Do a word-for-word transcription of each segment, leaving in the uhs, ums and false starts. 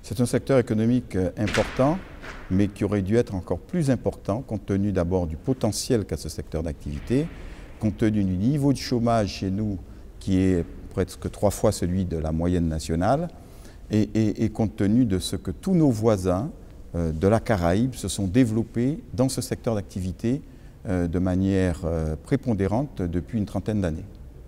C'est un secteur économique important, mais qui aurait dû être encore plus important compte tenu d'abord du potentiel qu'a ce secteur d'activité, compte tenu du niveau de chômage chez nous qui est presque trois fois celui de la moyenne nationale, et, et, et compte tenu de ce que tous nos voisins euh, de la Caraïbe se sont développés dans ce secteur d'activité euh, de manière euh, prépondérante depuis une trentaine d'années.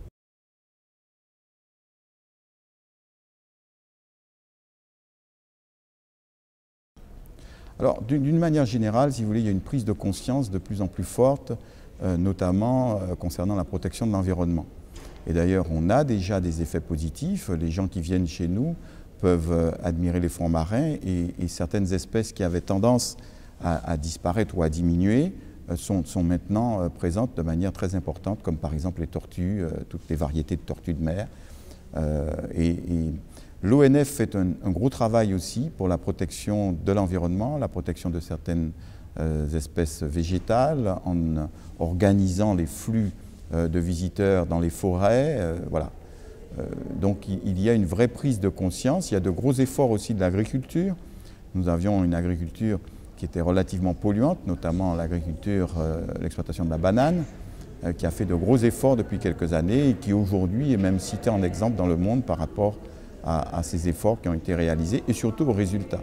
Alors, d'une manière générale, si vous voulez, il y a une prise de conscience de plus en plus forte, euh, notamment euh, concernant la protection de l'environnement. Et d'ailleurs, on a déjà des effets positifs. Les gens qui viennent chez nous peuvent euh, admirer les fonds marins et, et certaines espèces qui avaient tendance à, à disparaître ou à diminuer euh, sont, sont maintenant euh, présentes de manière très importante, comme par exemple les tortues, euh, toutes les variétés de tortues de mer. Euh, et, et l'O N F fait un, un gros travail aussi pour la protection de l'environnement, la protection de certaines euh, espèces végétales, en organisant les flux euh, de visiteurs dans les forêts. Euh, voilà. Euh, donc il, il y a une vraie prise de conscience. Il y a de gros efforts aussi de l'agriculture. Nous avions une agriculture qui était relativement polluante, notamment l'agriculture, euh, l'exploitation de la banane, euh, qui a fait de gros efforts depuis quelques années et qui aujourd'hui est même citée en exemple dans le monde par rapport À, à ces efforts qui ont été réalisés et surtout aux résultats.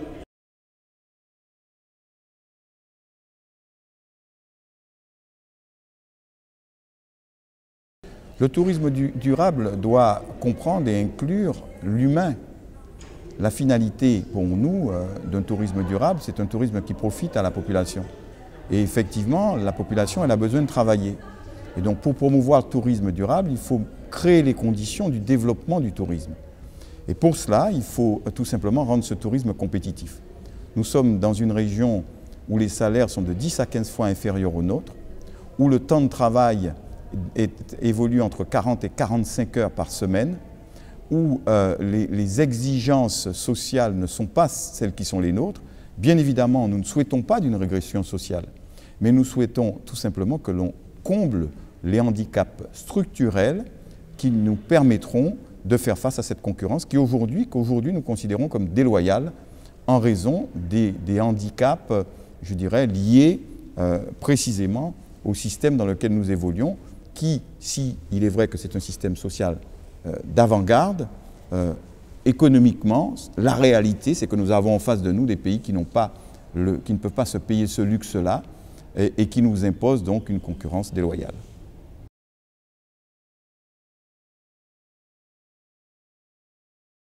Le tourisme du, durable doit comprendre et inclure l'humain. La finalité pour nous euh, d'un tourisme durable, c'est un tourisme qui profite à la population. Et effectivement, la population elle a besoin de travailler. Et donc pour promouvoir le tourisme durable, il faut créer les conditions du développement du tourisme. Et pour cela, il faut tout simplement rendre ce tourisme compétitif. Nous sommes dans une région où les salaires sont de dix à quinze fois inférieurs aux nôtres, où le temps de travail est, évolue entre quarante et quarante-cinq heures par semaine, où euh, les, les exigences sociales ne sont pas celles qui sont les nôtres. Bien évidemment, nous ne souhaitons pas d'une régression sociale, mais nous souhaitons tout simplement que l'on comble les handicaps structurels qui nous permettront de faire face à cette concurrence qui aujourd'hui, qu'aujourd'hui nous considérons comme déloyale en raison des, des handicaps, je dirais, liés euh, précisément au système dans lequel nous évoluons, qui, si il est vrai que c'est un système social euh, d'avant-garde, euh, économiquement, la réalité, c'est que nous avons en face de nous des pays qui n'ont pas le, qui ne peuvent pas se payer ce luxe-là et, et qui nous imposent donc une concurrence déloyale.